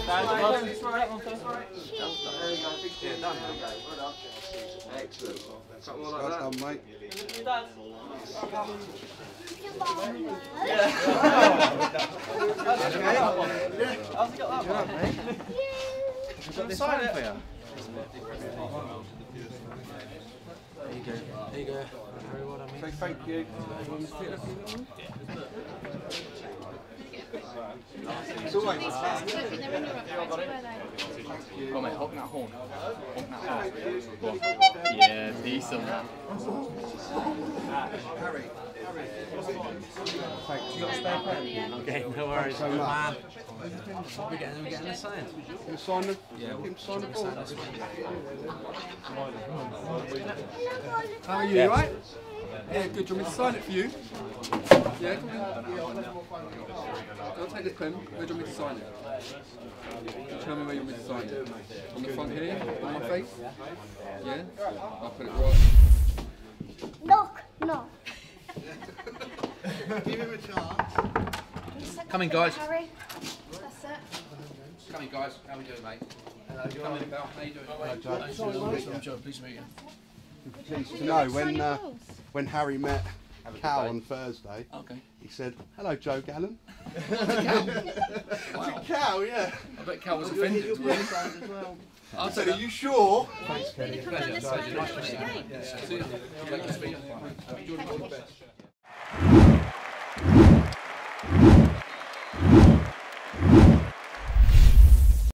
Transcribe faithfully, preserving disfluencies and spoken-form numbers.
That's right. There you go. Yeah, done. Excellent. Something like that. Well done, mate. Yeah. How's he got that one? I've got this one for you. There you go. There you go. Very well done, mate. Say thank you. It's always They're in Europe, right? Where are they? Go on, mate, honk that horn. Honk that horn. Yeah, decent. Harry. Thanks. You got a spare pen? Okay, no worries. So much. We're getting, we're getting a sign. You sign the, Yeah, him sign the we'll ball. sign this one. How are you, you right? Yeah, good. Do you want me to sign it for you? Yeah, come on. I'll take this pen. Where do you want me to sign it? Tell me where you want me to sign it. On the front here? On my face? Yeah? I'll put it right. Look, no. Give him a chance. Come in, guys. Harry. That's it. Come in, guys. How we doing, mate? Come in, Belle. How you doing? Hello, Joe. Pleased to meet you. Pleased to know when uh, when Harry met Cal on Thursday, Okay. he said, "Hello, Joe Gallen." Wow. Cal, yeah. I bet Cal was offended. to be honest. I'll I take said, that. "Are you sure?" Thanks, Kenny. Pleasure. Pleasure. Nice to meet you. Game. See you. Nice to meet you. Enjoy the best.